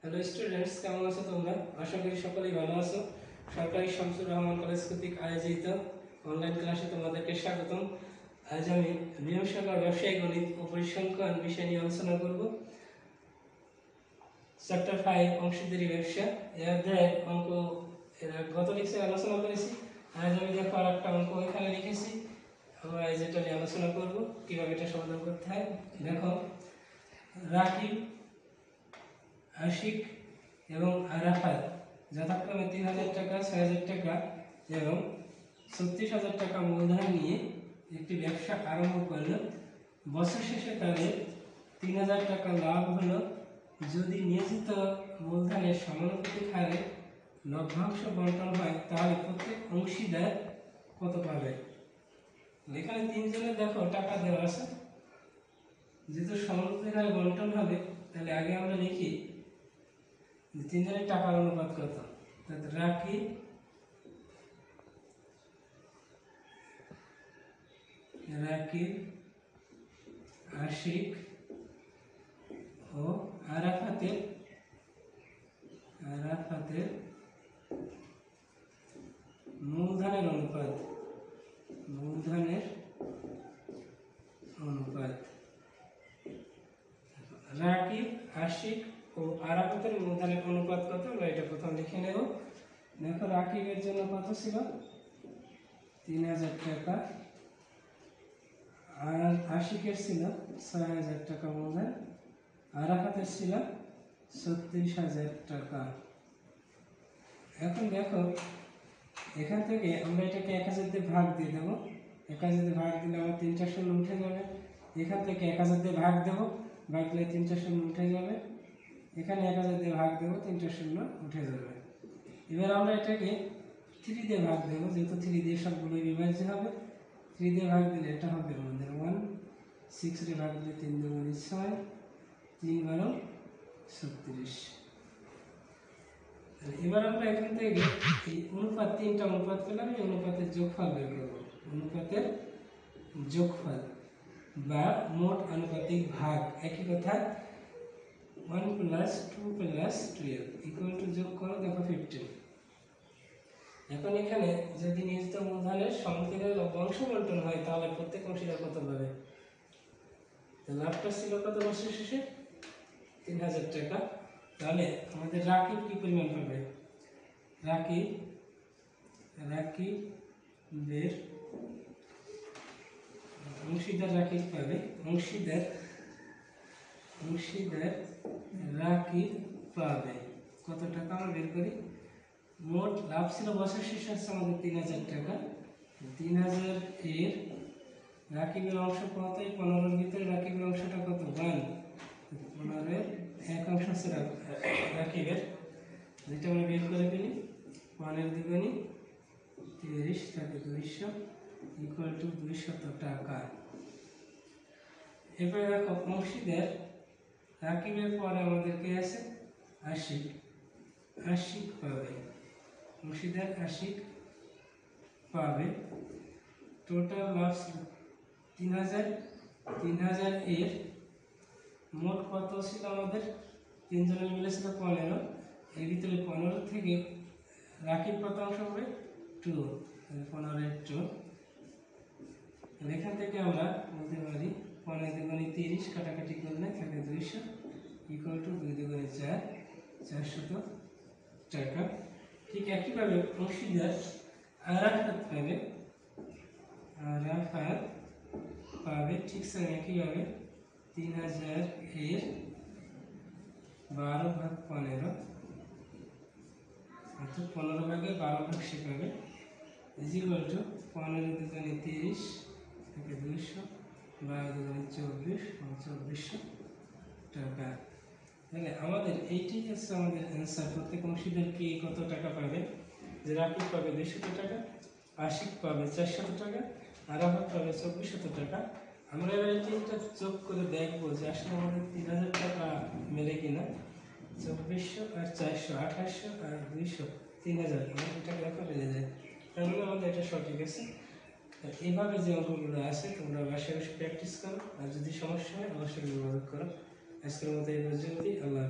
Hello students, কেমন আছো তোমরা? আশা করি সকলেই ভালো আছো। সরকারি শামসুর রহমান কলেজ কর্তৃক আয়োজিত অনলাইন ক্লাসে তোমাদেরকে স্বাগতম। আজ আমি নিয়ম শাখার ব্যবসায়িক গণিত ও পরিসংখ্যান বিষয় নিয়ে আলোচনা করব। চ্যাপ্টার 5 অংশীদারি ব্যবসা। এই অধ্যায়ের অঙ্ক গত লেকচারে আলোচনা করেছি। আজ আমি দেখো আর একটা অঙ্ক এখানে লিখেছি। আমরা যেটা নিয়ে আলোচনা করব কিভাবে এটা সমাধান করতে হয়। দেখো, রাকিব, আশিক এবং আরাফাত যথাক্রমে 3000 টাকা, 6000 টাকা এবং 36,000 টাকা মূলধন নিয়ে একটি ব্যবসা আরম্ভ করল। বছর শেষে তাদের 3000 টাকা লাভ হলো যদি নিয়োজিত মূলধনের সমানুপাতিক হারে লভ্যাংশ বন্টন হয়, তাহলে প্রত্যেক অংশীদার কত পাবে? এখানে তিনজনের দেখো টাকা দেওয়া আছে, যেহেতু সমানুপাতিক হারে বন্টন হবে তাহলে আগে আমরা লিখি তিনজনের টাকার অনুপাত কত। রাকিব, আশিক ও আরাফাতের মূলধনের অনুপাত। রাকিব, আশিক ও আরাফাতের মূলধনের অনুপাত কত, আমরা এটা প্রথম লিখে নেব। দেখো, রাকিবের জন্য কত ছিল? 3000 টাকা। আর আশিকের ছিল 6000 টাকা মূলধন। আরাফাতের ছিল 36,000 টাকা। এখন দেখো, এখান থেকে আমরা এটাকে 1000 দিয়ে ভাগ দিয়ে দেবো। 1000 দিয়ে ভাগ দিলে আমার 3টা শূন্য উঠে যাবে। এখান থেকে 1000 দিয়ে ভাগ দেবো, ভাগ দিলে 3টা শূন্য উঠে যাবে। এখানে 1000 দিয়ে ভাগ দেবো, 3টা শূন্য উঠে যাবে। এবার আমরা এটাকে 3 দিয়ে ভাগ দেবো, যেহেতু 3 দিয়ে সবগুলো বিভাজ্য হবে। 3 দিয়ে ভাগ দিলে এটা হবে আমাদের 1। 6 দিয়ে ভাগ দিলে 3 দুগুণে 6, 3 বারো 36। এবার আমরা এখান থেকে এই অনুপাত, 3টা অনুপাত পেলাম, এই অনুপাতের যোগফল বের করব। অনুপাতের যোগফল বা মোট আনুপাতিক ভাগ, একই কথা। 1 + 2 + 12 ইকুয়াল টু যোগ করো, দেখো 15। এখন এখানে যদি নিয়োজিত মূলধনের সমানুপাতিক লভ্যাংশ বন্টন হয়, তাহলে প্রত্যেক অংশীদার কত পাবে? লাভটা ছিল কত বছর শেষে? 3000 টাকা। তাহলে আমাদের রাকিব কি পরিমাণ পাবে? রাকিবের অংশীদার রাকিব পাবে। অংশীদার রাকিব পাবে কত টাকা? আমরা বের করি। মোট লাভ ছিল বছর শেষে হচ্ছে আমাদের 3000 টাকা। 3000 এর রাকিবের অংশ কত? 15-এর ভিতরে রাকিবের অংশটা কত? 1। 15-এর 1 অংশ হচ্ছে রাকিবের, যেটা আমরা বের করে ফেলি। 1 দুগুণে 30 থাকে 200 ইকুয়াল টু 200 টাকা। এবারে দেখো, অংশীদার রাকিবের পরে আমাদের কে আছে? আশিক পাবে। অংশীদার আশিক পাবে। টোটাল লাভ 3000। 3000 এর মোট কত ছিল আমাদের? তিনজনের মিলে ছিল 15। এর ভিতরে 15 থেকে রাকিব কত অংশ হবে? 2। 15-এর 2। এখান থেকে আমরা বলতে পারি 15 দুগুণে 30, কাটাকাটি করলে থাকে 200 ইকুয়াল টু 2 দুগুণে 4, 400 টাকা। ঠিক একইভাবে অংশীদার আরাফাত পাবে ঠিক স্যার একইভাবে 3000 এর 12/15, অর্থাৎ 15/12 সে পাবে, ইজ ইকুয়াল টু 15 দুগুণে 30 থেকে 200, 12 দুগুণে 24, 2400 টাকা। তাহলে আমাদের এইটি হচ্ছে আমাদের অ্যান্সার। প্রত্যেক অংশীদার কি কত টাকা পাবে? যে রাকিব পাবে 200 টাকা, আশিক পাবে 400 টাকা, আরাফাত পাবে 2400 টাকা। আমরা এবার এই তিনটা যোগ করে দেখবো যে আসলে আমাদের 3000 টাকা মেলে কিনা। 2400 আর 400, 2800 আর 200, 3000, আমাদের এটা লেখা বেড়ে যায়। তার মানে আমাদের এটা সঠিক আছে। এইভাবে যে অঙ্কগুলো আছে তোমরা বাসায় বসে প্র্যাকটিস করো, আর যদি সমস্যা হয় অবশ্যই যোগাযোগ করো। আজকের মতো এই পর্যন্তই। আল্লাহ।